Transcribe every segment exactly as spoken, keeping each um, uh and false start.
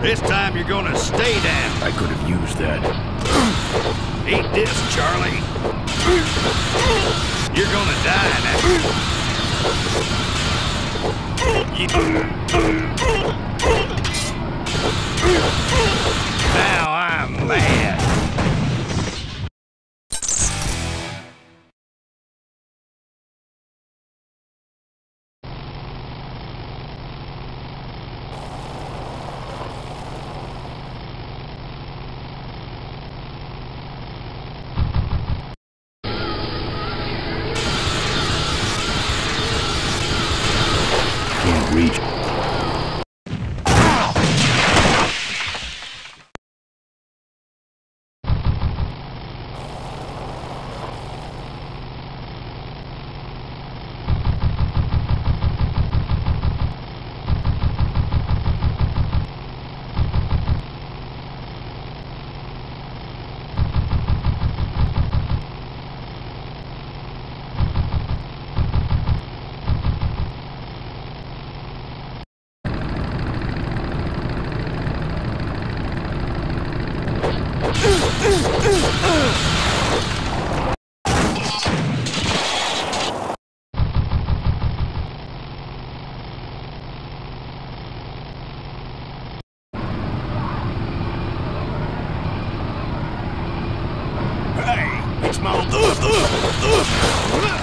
This time you're gonna stay down. I could have used that. Eat this, Charlie. You're gonna die now. Now I'm mad. Can't reach. Hey, it's my... Uh, uh, uh.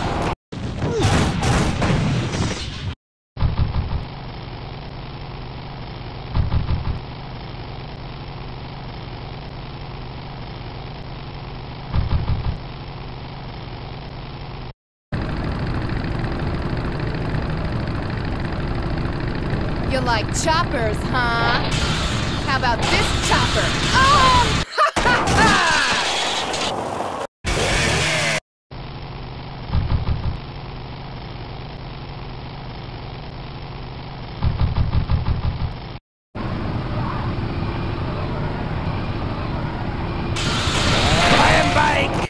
You like choppers, huh? How about this chopper? Oh! Ha ha ha! Flying bike!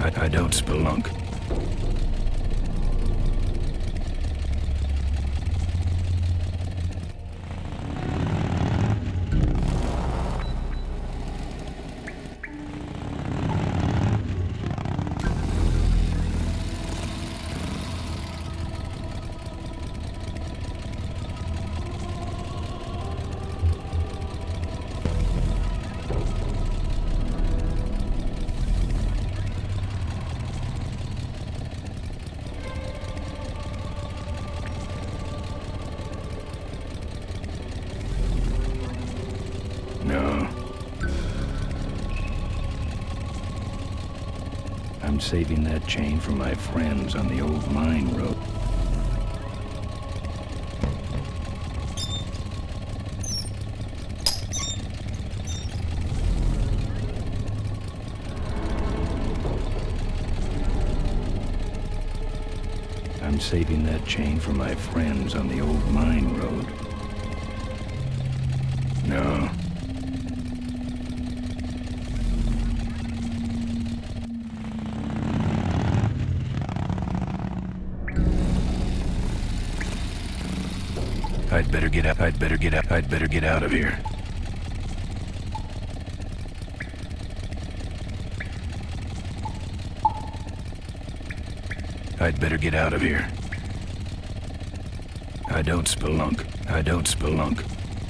I, I don't spelunk. No. I'm saving that chain for my friends on the old mine road. I'm saving that chain for my friends on the old mine road. No. I'd better get up. I'd better get up. I'd better get out of here. I'd better get out of here. I don't spelunk. I don't spelunk.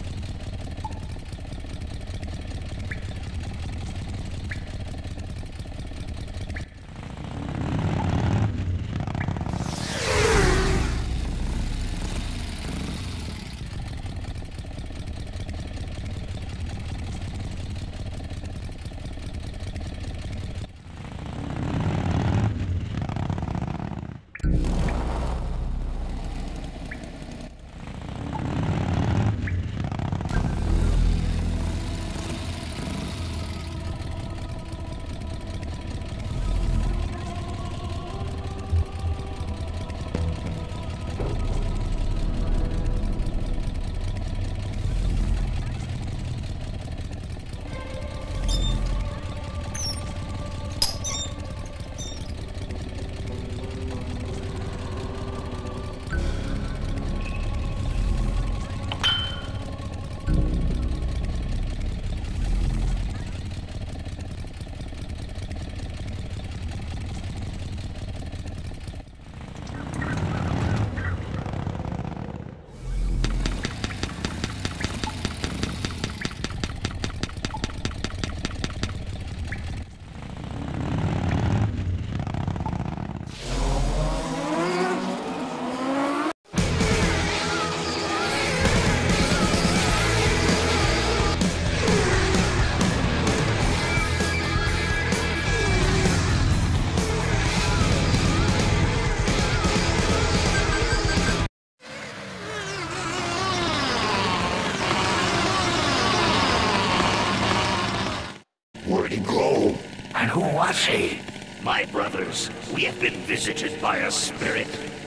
Where'd he go? And who was he? My brothers, we have been visited by a spirit.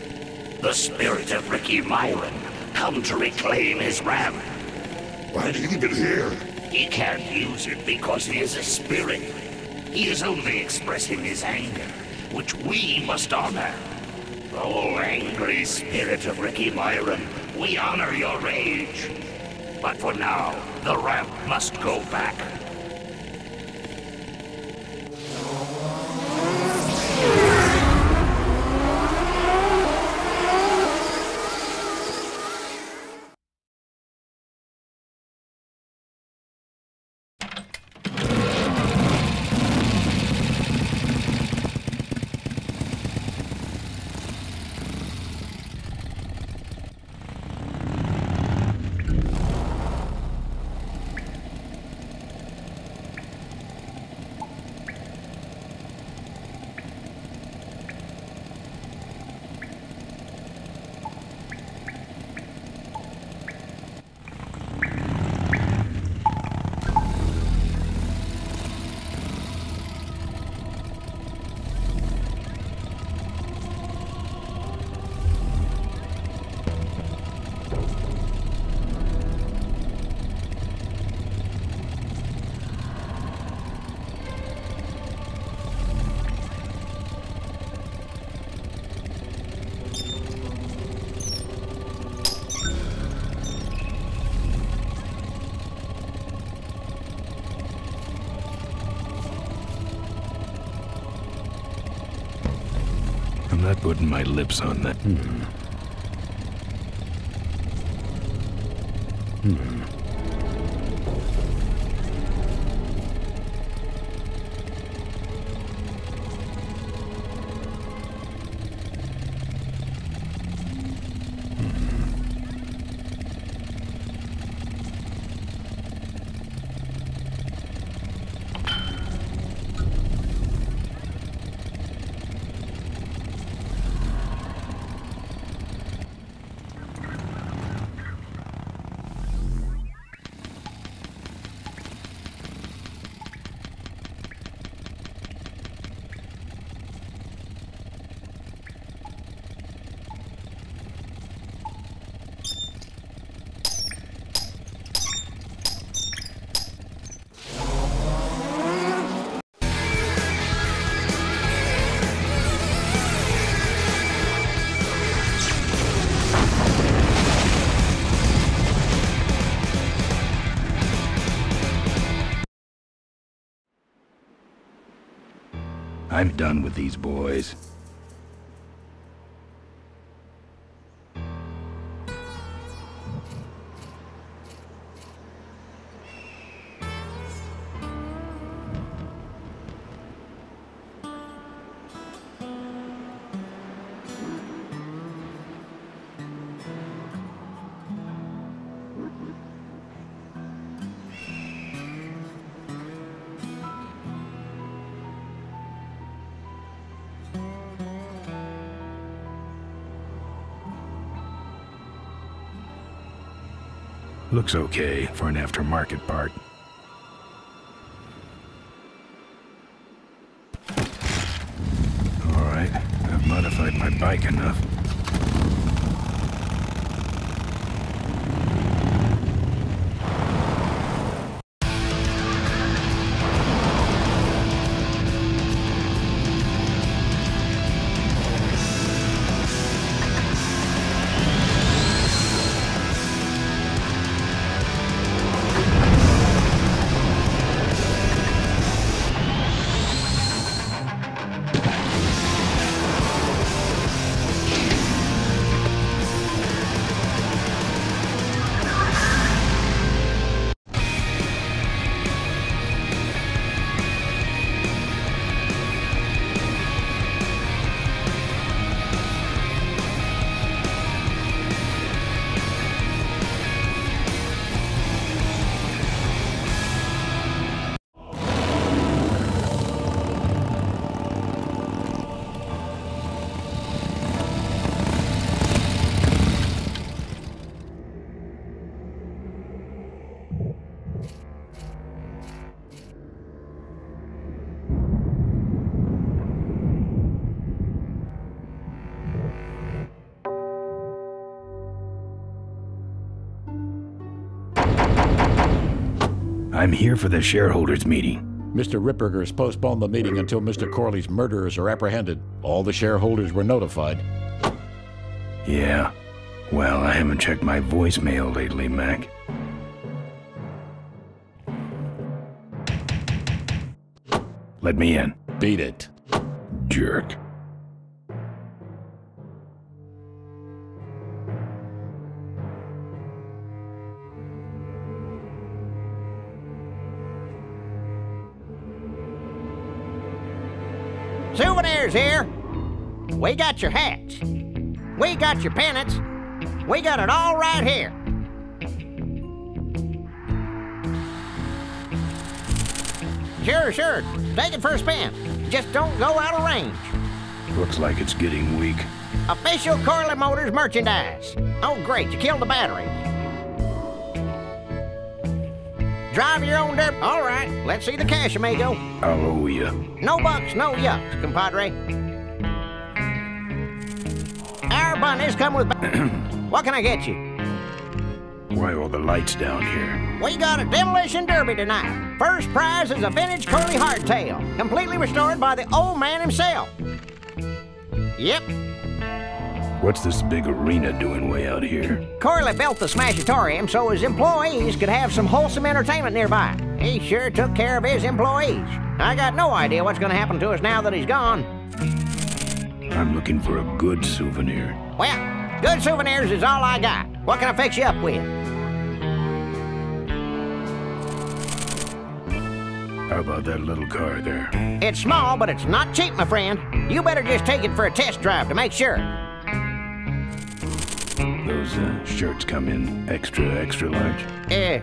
The spirit of Ricky Myron, come to reclaim his ram. Why'd he leave it here? He can't use it because he is a spirit. He is only expressing his anger, which we must honor. Oh, angry spirit of Ricky Myron, we honor your rage. But for now, the ramp must go back. I'm not putting my lips on that. Hmm. Hmm. I'm done with these boys. Looks okay for an aftermarket part. All right, I've modified my bike enough. I'm here for the shareholders meeting. Mister Ripperger has postponed the meeting until Mister Corley's murderers are apprehended. All the shareholders were notified. Yeah. Well, I haven't checked my voicemail lately, Mac. Let me in. Beat it. Jerk. Souvenirs here. We got your hats. We got your pennants. We got it all right here. Sure, sure. Take it for a spin. Just don't go out of range. Looks like it's getting weak. Official Corley Motors merchandise. Oh, great. You killed the battery. Drive your own dirt. All right. Let's see the cash, amigo. I'll owe ya. No bucks, no yucks, compadre. Our bunnies come with... What can I get you? Why all the lights down here? We got a demolition derby tonight. First prize is a vintage curly hardtail, completely restored by the old man himself. Yep. What's this big arena doing way out here? Corley built the Smashatorium so his employees could have some wholesome entertainment nearby. He sure took care of his employees. I got no idea what's going to happen to us now that he's gone. I'm looking for a good souvenir. Well, good souvenirs is all I got. What can I fix you up with? How about that little car there? It's small, but it's not cheap, my friend. You better just take it for a test drive to make sure. Those uh, shirts come in extra, extra large? Uh...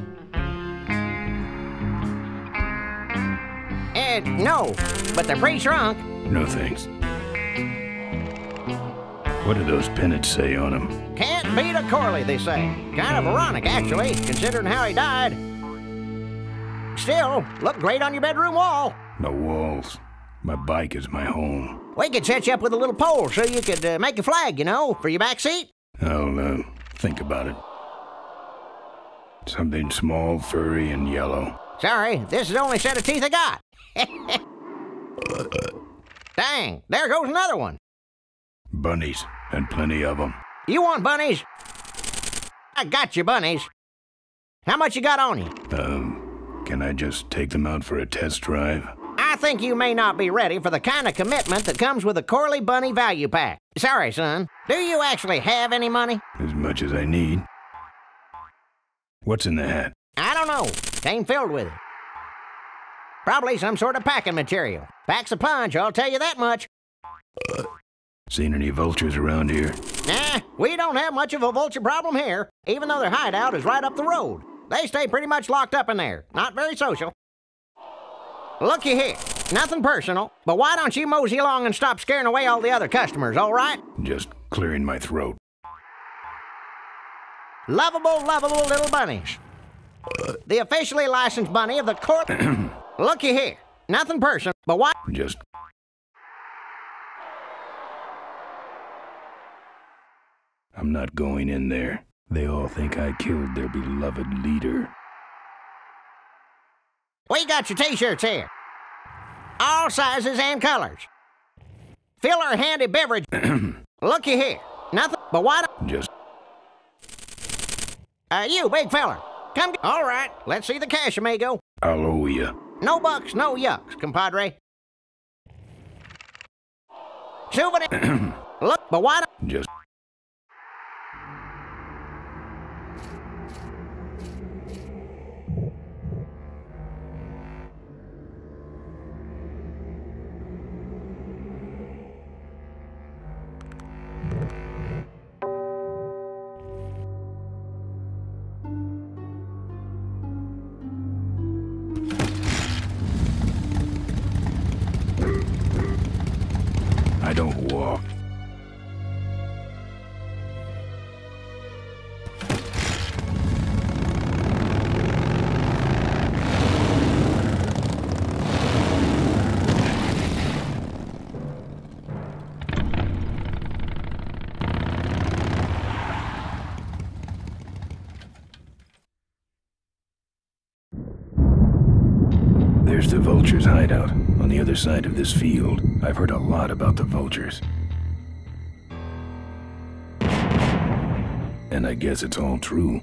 Uh, no, but they're pretty shrunk. No thanks. What do those pennants say on them? Can't beat a Corley, they say. Kind of ironic, actually, considering how he died. Still, look great on your bedroom wall. No walls. My bike is my home. We could set you up with a little pole so you could uh, make a flag, you know, for your back seat. I'll uh, think about it. Something small, furry, and yellow. Sorry, this is the only set of teeth I got. Dang, there goes another one. Bunnies, and plenty of them. You want bunnies? I got you bunnies. How much you got on you? Um, can I just take them out for a test drive? I think you may not be ready for the kind of commitment that comes with a Corley Bunny value pack. Sorry, son. Do you actually have any money? As much as I need. What's in the hat? I don't know. Came filled with it. Probably some sort of packing material. Packs a punch, I'll tell you that much. Seen any vultures around here? Nah, we don't have much of a vulture problem here, even though their hideout is right up the road. They stay pretty much locked up in there. Not very social. Looky here. Nothing personal, but why don't you mosey along and stop scaring away all the other customers, all right? Just clearing my throat. Lovable, lovable little bunnies. The officially licensed bunny of the court. Looky here. Nothing personal, but why? Just... I'm not going in there. They all think I killed their beloved leader. We got your t-shirts here. All sizes and colors. Fill our handy beverage. Looky here. Nothing, but why don't... Just... Uh, you, big fella. Come... All right, let's see the cash, amigo. I'll owe ya. No bucks, no yucks, compadre. Souvenir. Look, but why don't... Just... I don't walk. There's the vultures' hideout, on the other side of this field. I've heard a lot about the vultures. And I guess it's all true.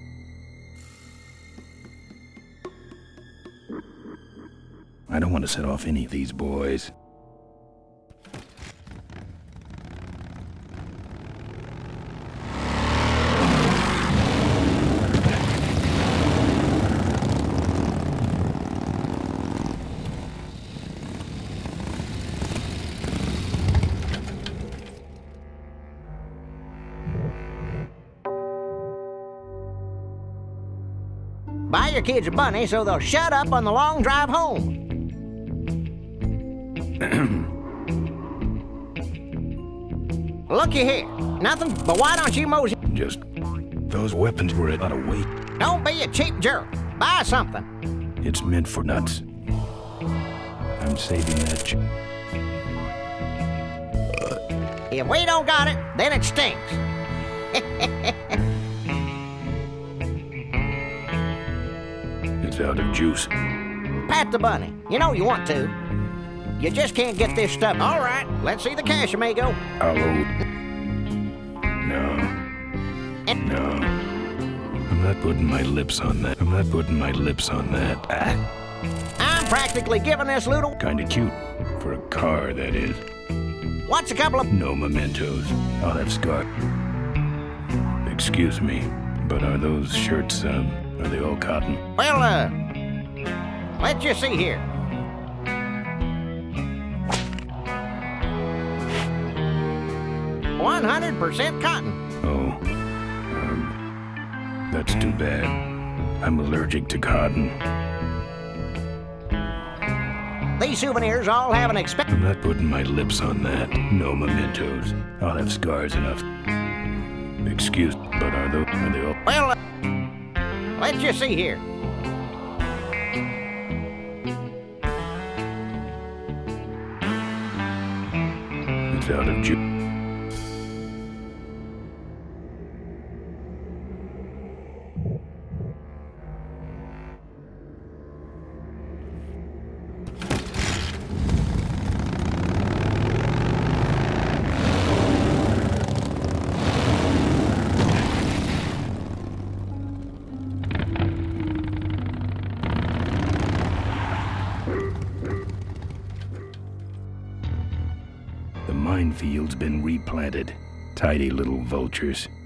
I don't want to set off any of these boys. Buy your kids a bunny so they'll shut up on the long drive home. Looky here. Nothing, but why don't you mosey... Just... Those weapons were out of weight. Don't be a cheap jerk. Buy something. It's meant for nuts. I'm saving that ch... If we don't got it, then it stinks. It's out of juice. Pat the bunny. You know you want to. You just can't get this stuff. All right, let's see the cash, amigo. I'll owe... No. No. I'm not putting my lips on that. I'm not putting my lips on that. Ah. I'm practically giving this loot away. Kinda cute. For a car, that is. What's a couple of... No mementos. I'll have Scott. Excuse me, but are those shirts, um, are they all cotton? Well, uh... let's just see here. one hundred percent cotton. Oh, um, that's too bad. I'm allergic to cotton. These souvenirs all have an expect... I'm not putting my lips on that. No mementos. I'll have scars enough. Excuse, but are those, are they all... Well, uh, let's just see here. It's out of ju... The minefield's been replanted. Tidy little vultures.